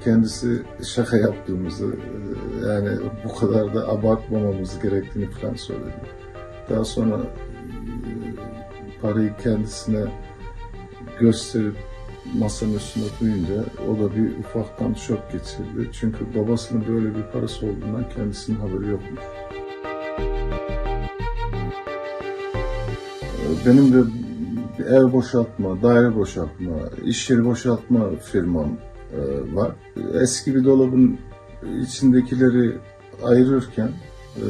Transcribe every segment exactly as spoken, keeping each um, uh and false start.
kendisi şaka yaptığımızı, yani bu kadar da abartmamamız gerektiğini falan söyledi. Daha sonra parayı kendisine gösterip masanın üstüne koyunca o da bir ufaktan şok geçirdi. Çünkü babasının böyle bir parası olduğundan kendisinin haberi yokmuş. Benim de ev boşaltma, daire boşaltma, iş yeri boşaltma firmam e, var. Eski bir dolabın içindekileri ayırırken e,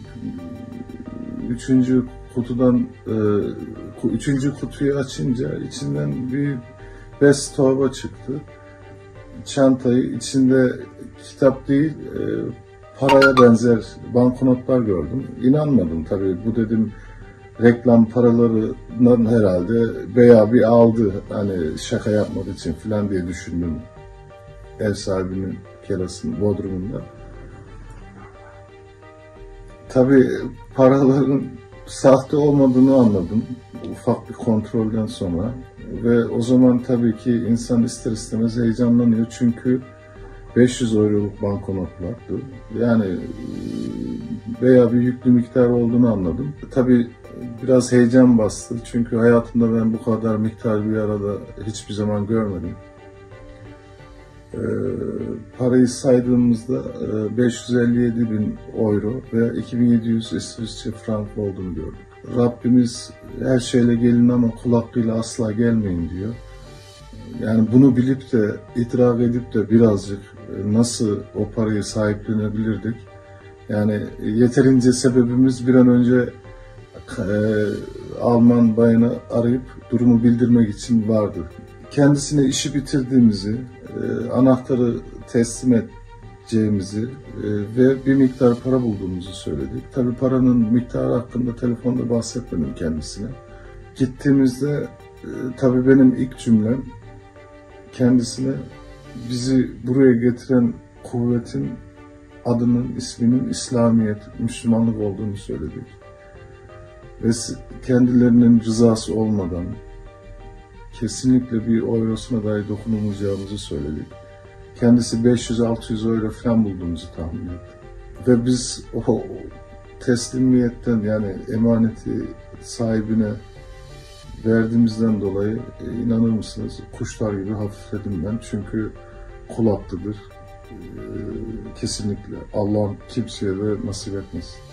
üçüncü kutudan e, üçüncü kutuyu açınca içinden bir bez torba çıktı. Çantayı içinde kitap değil e, paraya benzer banknotlar gördüm. İnanmadım tabii. Bu dedim reklam paralarından herhalde Bey bir aldı, hani şaka yapmadığı için falan diye düşündüm. Ev sahibinin kerasının bodrumunda. Tabii paraların sahte olmadığını anladım ufak bir kontrolden sonra. Ve o zaman tabii ki insan ister istemez heyecanlanıyor çünkü beş yüz euroluk banknotlardı. Yani veya bir yüklü miktar olduğunu anladım. Tabii biraz heyecan bastı çünkü hayatımda ben bu kadar miktar bir arada hiçbir zaman görmedim. Ee, parayı saydığımızda beş yüz elli yedi bin euro ve iki bin yedi yüz İsviçre frank olduğunu gördük. Rabbimiz her şeyle gelin ama kul hakkıyla asla gelmeyin diyor. Yani bunu bilip de, idrak edip de birazcık nasıl o parayı sahiplenebilirdik? Yani yeterince sebebimiz bir an önce e, Alman bayanı arayıp durumu bildirmek için vardı. Kendisine işi bitirdiğimizi, e, anahtarı teslim edeceğimizi e, ve bir miktar para bulduğumuzu söyledik. Tabii paranın miktarı hakkında telefonda bahsetmedim kendisine. Gittiğimizde e, tabii benim ilk cümlem kendisine bizi buraya getiren kuvvetin adının, isminin İslamiyet, Müslümanlık olduğunu söyledik. Ve kendilerinin rızası olmadan kesinlikle bir eurosuna dahi dokunulmayacağımızı söyledik. Kendisi beş yüz altı yüz euro falan bulduğumuzu tahmin etti. Ve biz o teslimiyetten, yani emaneti sahibine verdiğimizden dolayı e, inanır mısınız kuşlar gibi hafifledim ben. Çünkü kul hakkıdır. E, kesinlikle. Allah'ım kimseye de nasip etmesin.